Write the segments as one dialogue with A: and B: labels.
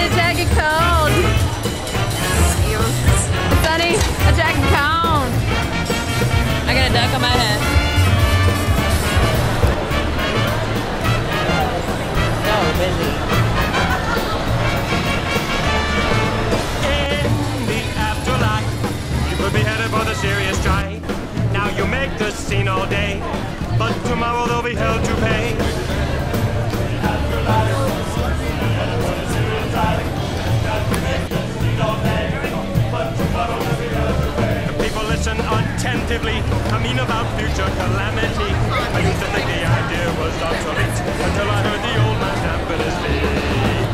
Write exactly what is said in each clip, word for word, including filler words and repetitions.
A: a jagged cone. Sunny, a jagged cone. I got a duck on my head.
B: So busy.
C: In the afterlife, you could be headed for the serious strike. Now you make the scene all day, but tomorrow they'll be held to pay. Listen attentively, I mean about future calamity. I used to think the idea was obsolete until I heard the old man dampen his feet.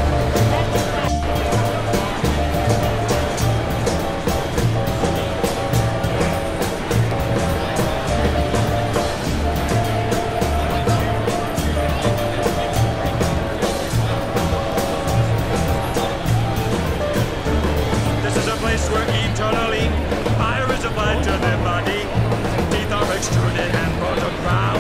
C: This is a place where eternally fire is applied to their body. Teeth are extruded and brought to ground.